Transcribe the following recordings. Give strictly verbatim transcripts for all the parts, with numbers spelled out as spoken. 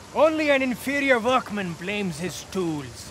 Only an inferior workman blames his tools.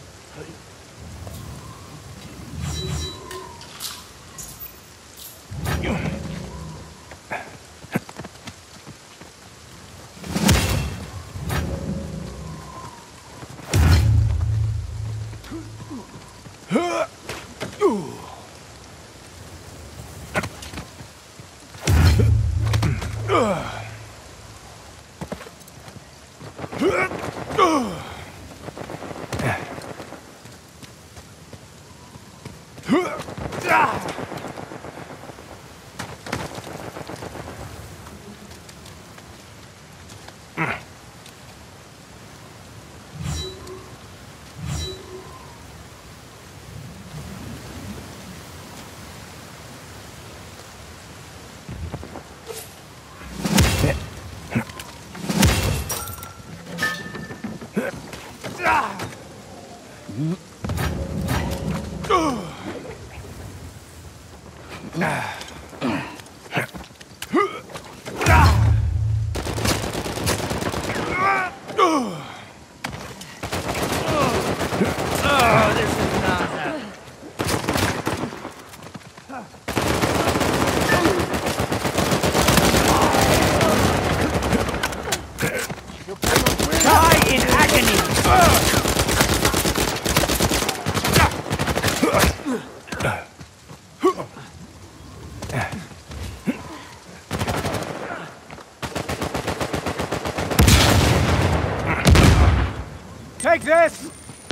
Take this!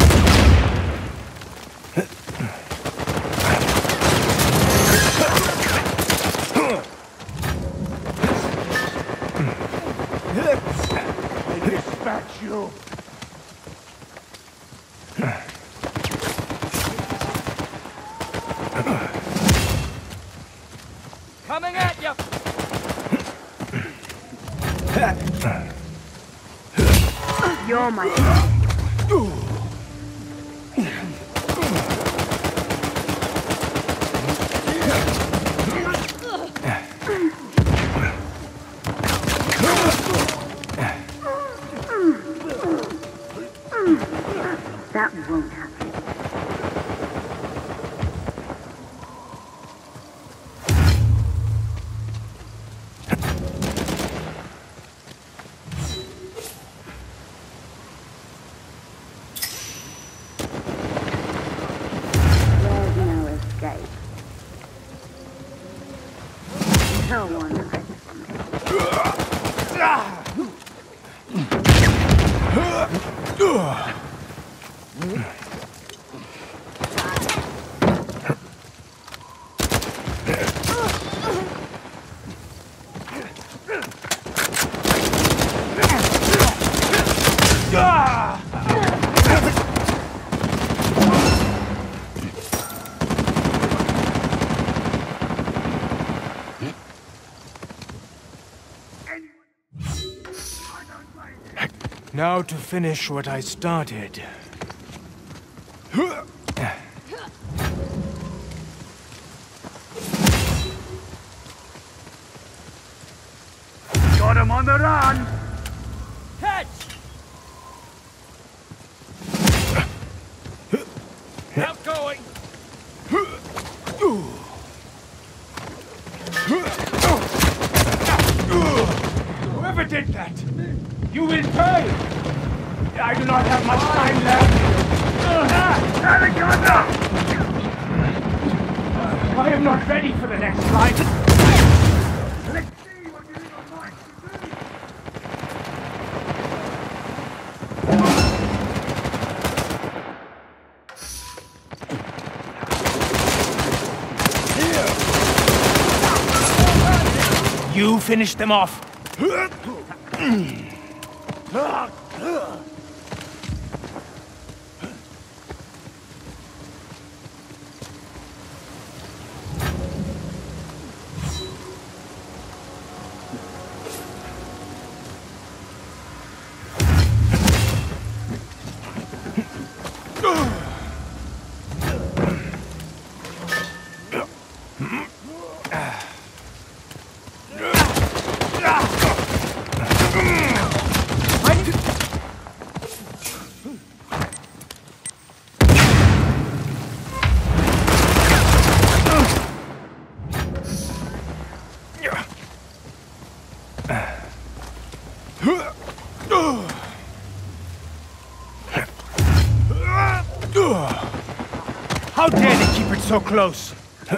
I dispatch you. Coming at you! You're my... That won't happen. There's no escape. No one hides from me. Now to finish what I started. Got him on the run! Catch! Now going! Whoever did that, you will pay! I do not have much time left. Alexander! I am not ready for the next fight. Let's see what you think of mine to do. You finish them off. I need to... How dare they keep it so close?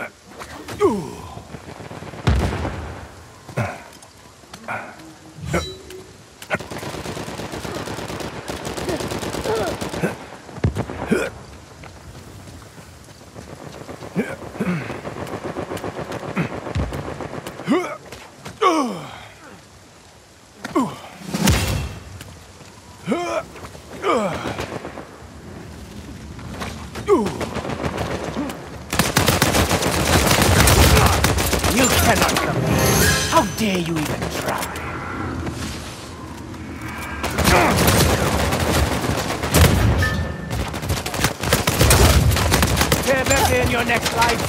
You cannot come here. How dare you even try? Tear better in your next life.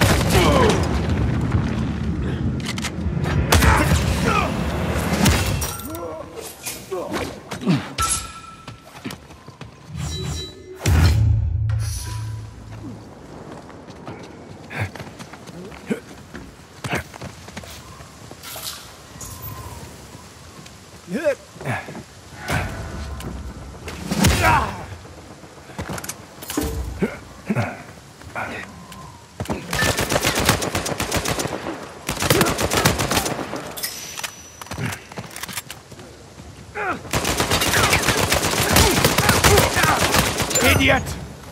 Idiot!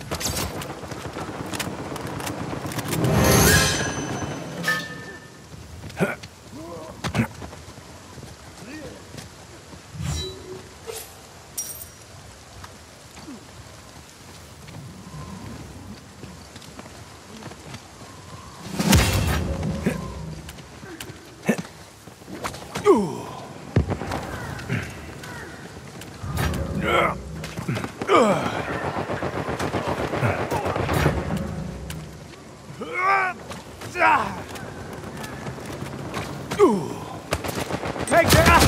Take that!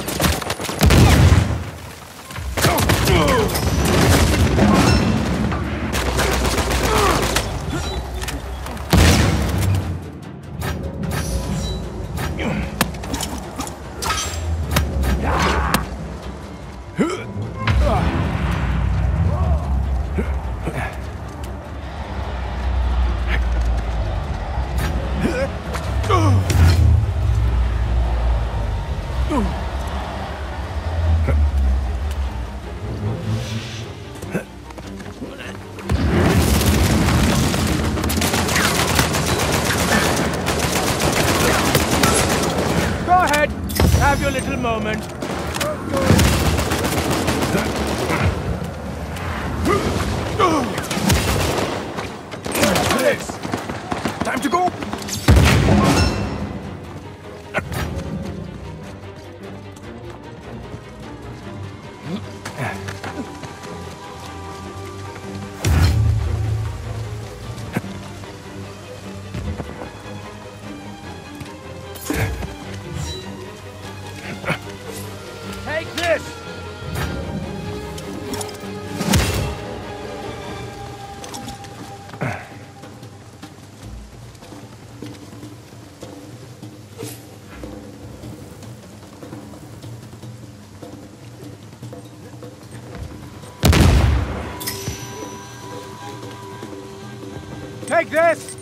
Go ahead, have your little moment. Alex, time to go. Take this! Take this!